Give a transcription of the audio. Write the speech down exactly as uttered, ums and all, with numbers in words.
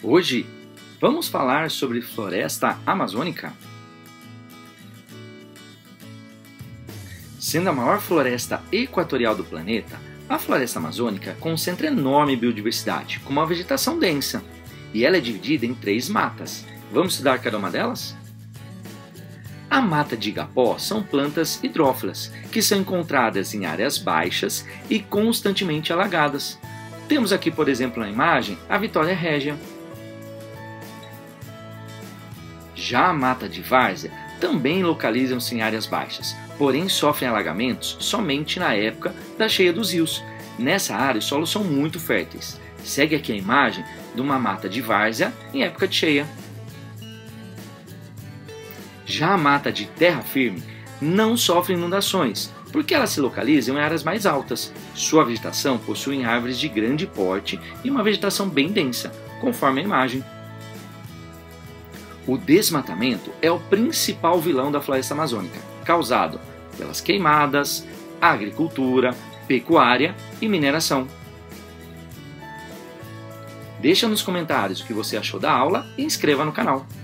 Hoje, vamos falar sobre floresta amazônica. Sendo a maior floresta equatorial do planeta, a floresta amazônica concentra enorme biodiversidade, com uma vegetação densa, e ela é dividida em três matas. Vamos estudar cada uma delas? A mata de igapó são plantas hidrófilas, que são encontradas em áreas baixas e constantemente alagadas. Temos aqui, por exemplo, na imagem, a Vitória Régia. Já a mata de várzea também localizam-se em áreas baixas, porém sofrem alagamentos somente na época da cheia dos rios. Nessa área os solos são muito férteis. Segue aqui a imagem de uma mata de várzea em época de cheia. Já a mata de terra firme não sofre inundações, porque ela se localiza em áreas mais altas. Sua vegetação possui árvores de grande porte e uma vegetação bem densa, conforme a imagem. O desmatamento é o principal vilão da floresta amazônica, causado pelas queimadas, agricultura, pecuária e mineração. Deixa nos comentários o que você achou da aula e inscreva no canal.